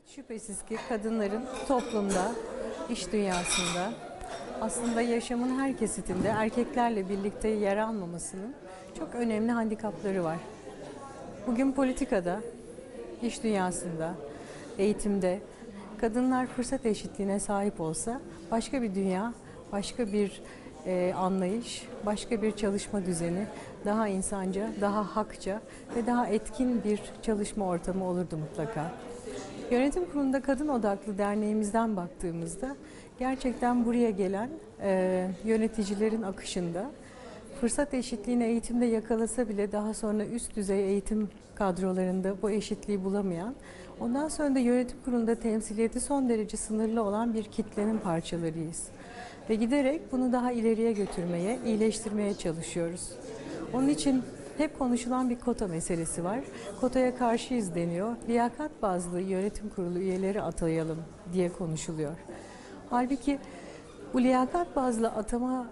Şüphesiz ki kadınların toplumda, iş dünyasında, aslında yaşamın her kesitinde erkeklerle birlikte yer almamasının çok önemli handikapları var. Bugün politikada, iş dünyasında, eğitimde kadınlar fırsat eşitliğine sahip olsa başka bir dünya, başka bir anlayış, başka bir çalışma düzeni, daha insanca, daha hakça ve daha etkin bir çalışma ortamı olurdu mutlaka. Yönetim Kurulu'nda kadın odaklı derneğimizden baktığımızda gerçekten buraya gelen yöneticilerin akışında fırsat eşitliğini eğitimde yakalasa bile daha sonra üst düzey eğitim kadrolarında bu eşitliği bulamayan, ondan sonra da yönetim kurulunda temsiliyeti son derece sınırlı olan bir kitlenin parçalarıyız. Ve giderek bunu daha ileriye götürmeye, iyileştirmeye çalışıyoruz. Onun için hep konuşulan bir kota meselesi var. Kotaya karşıyız deniyor. Liyakat bazlı yönetim kurulu üyeleri atayalım diye konuşuluyor. Halbuki bu liyakat bazlı atama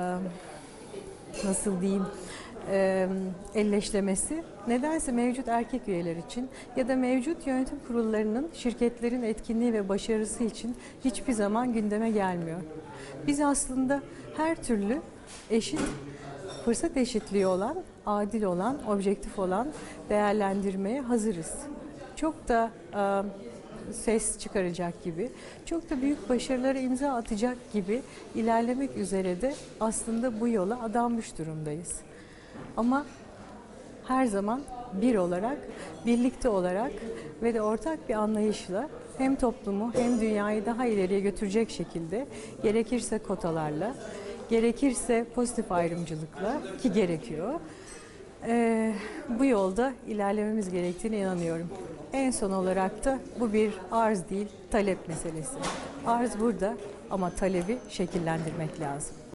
nasıl diyeyim elleşlemesi nedense mevcut erkek üyeler için ya da mevcut yönetim kurullarının şirketlerin etkinliği ve başarısı için hiçbir zaman gündeme gelmiyor. Biz aslında her türlü eşit, fırsat eşitliği olan, adil olan, objektif olan değerlendirmeye hazırız. Çok da ses çıkaracak gibi, çok da büyük başarılara imza atacak gibi ilerlemek üzere de aslında bu yola adanmış durumdayız. Ama her zaman bir olarak, birlikte olarak ve de ortak bir anlayışla hem toplumu hem dünyayı daha ileriye götürecek şekilde gerekirse kotalarla, gerekirse pozitif ayrımcılıkla ki gerekiyor. Bu yolda ilerlememiz gerektiğine inanıyorum. En son olarak da bu bir arz değil, talep meselesi. Arz burada ama talebi şekillendirmek lazım.